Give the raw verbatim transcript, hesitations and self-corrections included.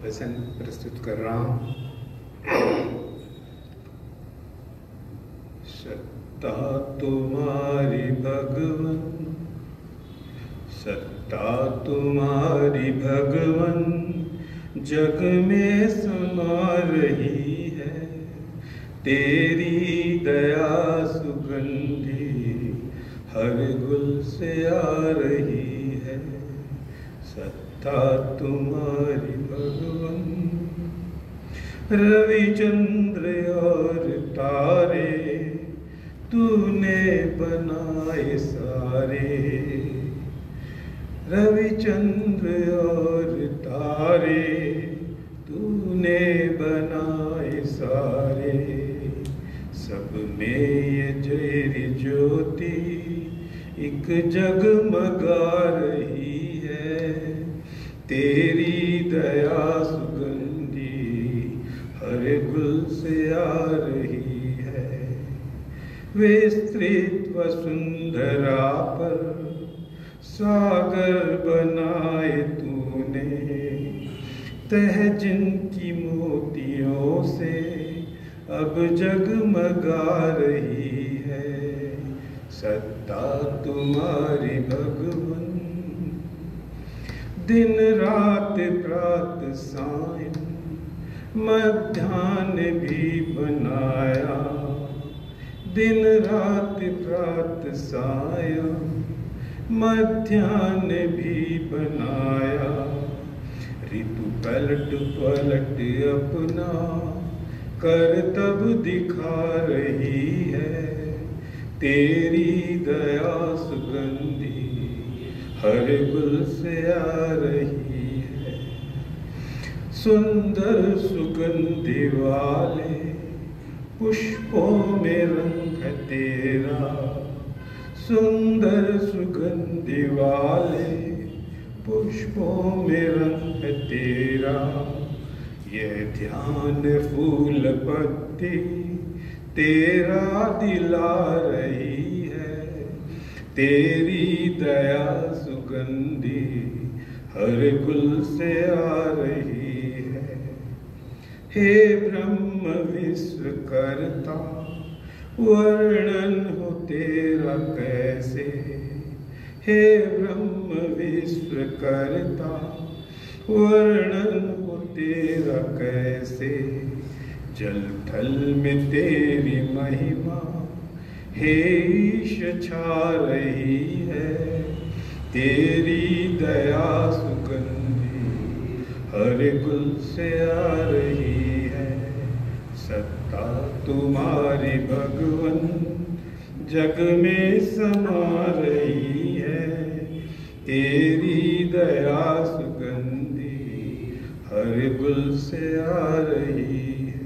वचन प्रस्तुत कर रहा हूँ। सत्ता तुम्हारी भगवन, सत्ता तुम्हारी भगवन जग में समा रही है। तेरी दया सुगंधी हर गुल से आ रही है। सत्ता तुम्हारी भगवन, रविचंद्र और तारे तूने बनाए सारे। रविचंद्र और तारे तूने बनाए सारे। सब में ये जयरी ज्योति एक जगमगा रही है। तेरी दया सुगंधी हर गुल से आ रही है। विस्तृत वसुंधरा पर सागर बनाए तूने। तह जिनकी मोतियों से अब जगमगा रही है। सत्ता तुम्हारी भगवन, दिन रात प्रात सायं मध्याह्न भी बनाया। दिन रात प्रात सायं मध्याह्न भी बनाया। ऋतु पलट पलट अपना करतब दिखा रही है। तेरी दया सुगंधी हर गुल से आ रही है। सुंदर सुगंधि वाले पुष्पों में रंग है तेरा। सुंदर सुगंधि वाले पुष्पों में रंग है तेरा। यह ध्यान फूल पत्ती तेरा दिला रही है। तेरी दया सुगंधी हर गुल से आ रही है। हे ब्रह्म विश्व कर्ता, वर्णन हो तेरा कैसे। हे ब्रह्म विश्व कर्ता, वर्णन हो तेरा कैसे। जल थल में तेरी महिमा हे ईश छा रही है। तेरी दया सुगंधी हर गुल से आ रही है। सत्ता तुम्हारी भगवन जग में समा रही है। तेरी दया सुगंधी हर गुल से आ रही है।